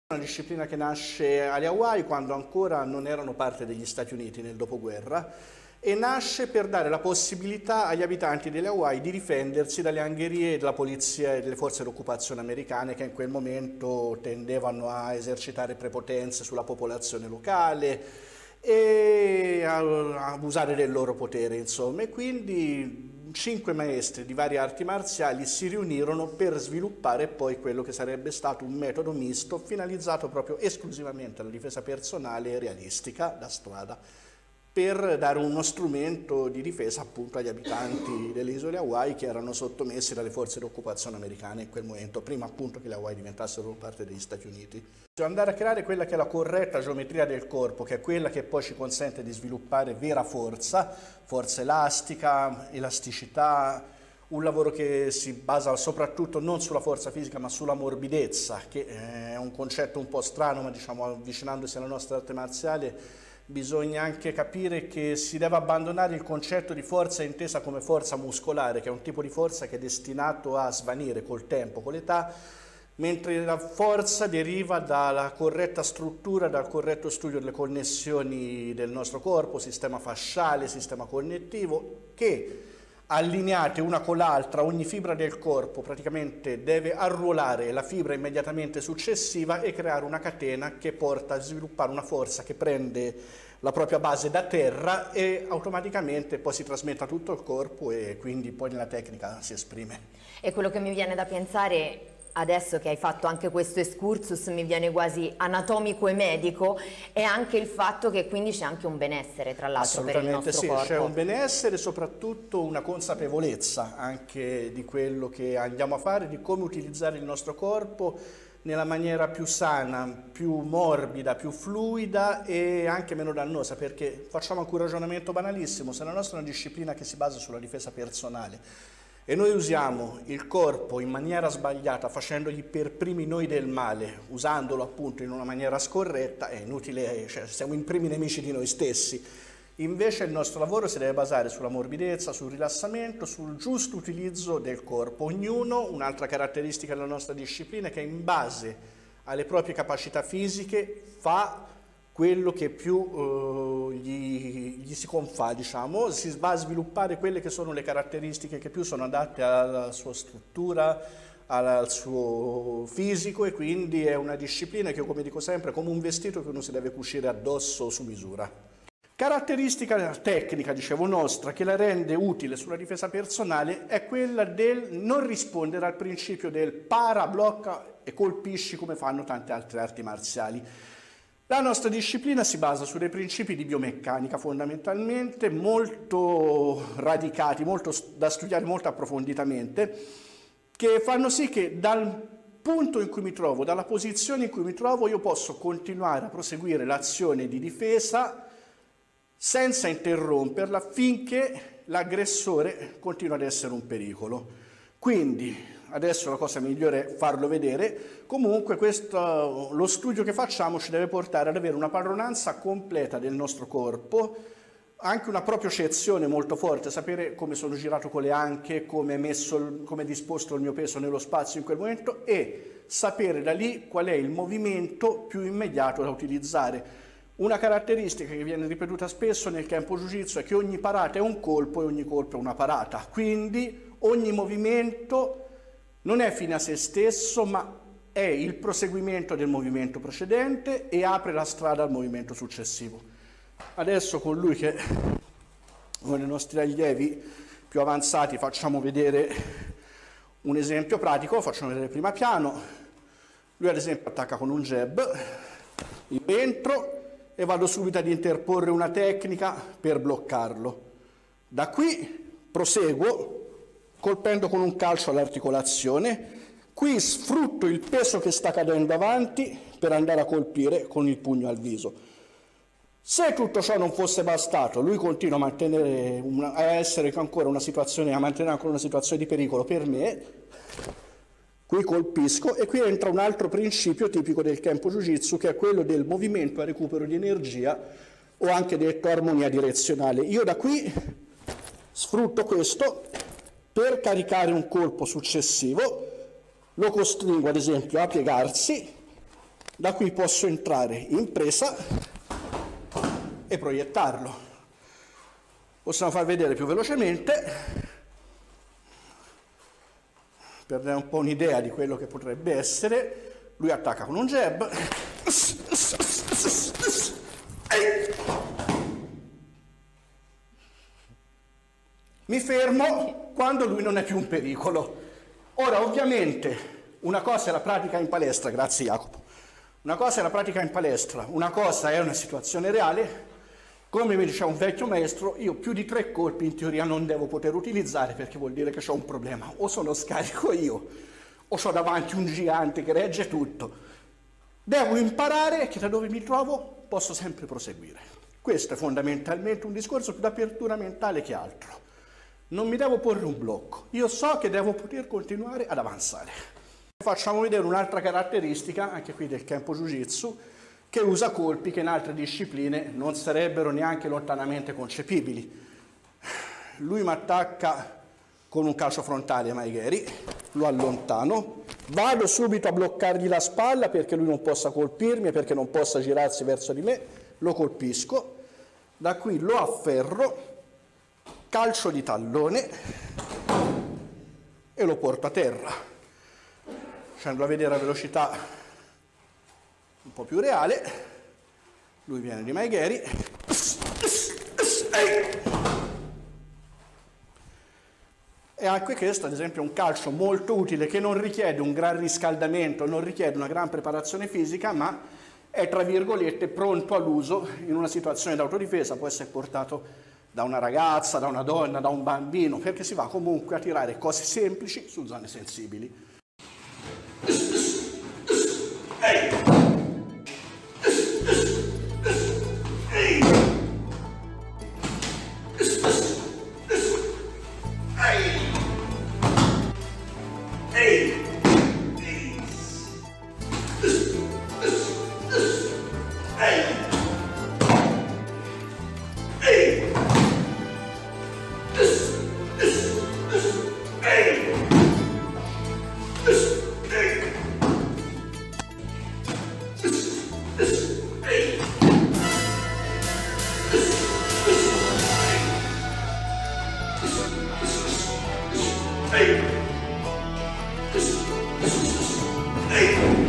Una disciplina che nasce alle Hawaii quando ancora non erano parte degli Stati Uniti nel dopoguerra e nasce per dare la possibilità agli abitanti delle Hawaii di difendersi dalle angherie della polizia e delle forze d'occupazione americane che in quel momento tendevano a esercitare prepotenze sulla popolazione locale e a abusare del loro potere, insomma. E quindi 5 maestri di varie arti marziali si riunirono per sviluppare poi quello che sarebbe stato un metodo misto finalizzato proprio esclusivamente alla difesa personale e realistica da strada, per dare uno strumento di difesa appunto agli abitanti delle isole Hawaii che erano sottomessi dalle forze d'occupazione americane in quel momento, prima appunto che le Hawaii diventassero parte degli Stati Uniti. Andare a creare quella che è la corretta geometria del corpo, che è quella che poi ci consente di sviluppare vera forza, forza elastica, elasticità, un lavoro che si basa soprattutto non sulla forza fisica ma sulla morbidezza, che è un concetto un po' strano, ma diciamo avvicinandosi alla nostra arte marziale bisogna anche capire che si deve abbandonare il concetto di forza intesa come forza muscolare, che è un tipo di forza che è destinato a svanire col tempo, con l'età, mentre la forza deriva dalla corretta struttura, dal corretto studio delle connessioni del nostro corpo, sistema fasciale, sistema connettivo, che allineate una con l'altra, ogni fibra del corpo praticamente deve arruolare la fibra immediatamente successiva e creare una catena che porta a sviluppare una forza che prende la propria base da terra e automaticamente poi si trasmette a tutto il corpo e quindi poi nella tecnica si esprime. E quello che mi viene da pensare adesso che hai fatto anche questo excursus, mi viene quasi anatomico e medico, è anche il fatto che quindi c'è anche un benessere tra l'altro per il nostro corpo. C'è un benessere e soprattutto una consapevolezza anche di quello che andiamo a fare, di come utilizzare il nostro corpo nella maniera più sana, più morbida, più fluida e anche meno dannosa, perché facciamo anche un ragionamento banalissimo: se la nostra è una disciplina che si basa sulla difesa personale e noi usiamo il corpo in maniera sbagliata, facendogli per primi noi del male, usandolo appunto in una maniera scorretta, è inutile, cioè siamo i primi nemici di noi stessi. Invece il nostro lavoro si deve basare sulla morbidezza, sul rilassamento, sul giusto utilizzo del corpo. Ognuno, un'altra caratteristica della nostra disciplina è che in base alle proprie capacità fisiche fa quello che più gli si confà, diciamo, si va a sviluppare quelle che sono le caratteristiche che più sono adatte alla sua struttura, al suo fisico, e quindi è una disciplina che, come dico sempre, è come un vestito che uno si deve cucire addosso su misura. Caratteristica tecnica, dicevo, nostra, che la rende utile sulla difesa personale è quella del non rispondere al principio del para, blocca e colpisci come fanno tante altre arti marziali. La nostra disciplina si basa su dei principi di biomeccanica fondamentalmente molto radicati, molto da studiare molto approfonditamente, che fanno sì che dal punto in cui mi trovo, dalla posizione in cui mi trovo, io posso continuare a proseguire l'azione di difesa senza interromperla finché l'aggressore continua ad essere un pericolo. Quindi adesso la cosa migliore è farlo vedere. Comunque lo studio che facciamo ci deve portare ad avere una padronanza completa del nostro corpo, anche una propriocezione molto forte, sapere come sono girato con le anche, come è disposto il mio peso nello spazio in quel momento, e sapere da lì qual è il movimento più immediato da utilizzare. Una caratteristica che viene ripetuta spesso nel Kenpo Jiu-Jitsu è che ogni parata è un colpo e ogni colpo è una parata, quindi ogni movimento non è fine a se stesso, ma è il proseguimento del movimento precedente e apre la strada al movimento successivo. Adesso con lui, che è uno dei nostri allievi più avanzati, facciamo vedere un esempio pratico, facciamo vedere prima piano. Lui ad esempio attacca con un jab, io entro e vado subito ad interporre una tecnica per bloccarlo. Da qui proseguo colpendo con un calcio all'articolazione, qui sfrutto il peso che sta cadendo avanti per andare a colpire con il pugno al viso. Se tutto ciò non fosse bastato, lui continua a mantenere a mantenere ancora una situazione di pericolo per me. Qui colpisco e qui entra un altro principio tipico del Kenpo Jiu-Jitsu, che è quello del movimento a recupero di energia, o anche detto armonia direzionale. Io da qui sfrutto questo per caricare un colpo successivo, lo costringo ad esempio a piegarsi Da qui posso entrare in presa e proiettarlo. Possiamo far vedere più velocemente per dare un po' un'idea di quello che potrebbe essere. Lui attacca con un jab. Mi fermo quando lui non è più un pericolo. Ora, ovviamente, una cosa è la pratica in palestra, grazie Jacopo, una cosa è la pratica in palestra, una cosa è una situazione reale. Come mi diceva un vecchio maestro, io più di 3 colpi in teoria non devo poter utilizzare, perché vuol dire che ho un problema. O sono scarico io, o ho davanti un gigante che regge tutto. Devo imparare che da dove mi trovo posso sempre proseguire. Questo è fondamentalmente un discorso più d'apertura mentale che altro. Non mi devo porre un blocco, io so che devo poter continuare ad avanzare. Facciamo vedere un'altra caratteristica, anche qui del Kenpo Jiu-Jitsu, che usa colpi che in altre discipline non sarebbero neanche lontanamente concepibili. Lui mi attacca con un calcio frontale Maegeri, lo allontano, vado subito a bloccargli la spalla perché lui non possa colpirmi e perché non possa girarsi verso di me, lo colpisco, da qui lo afferro, calcio di tallone e lo porto a terra, facendo vedere a velocità un po' più reale. Lui viene di Maegeri e anche questo ad esempio è un calcio molto utile che non richiede un gran riscaldamento, non richiede una gran preparazione fisica, ma è tra virgolette pronto all'uso in una situazione d'autodifesa. Può essere portato da una ragazza, da una donna, da un bambino, perché si va comunque a tirare cose semplici su zone sensibili. Hey!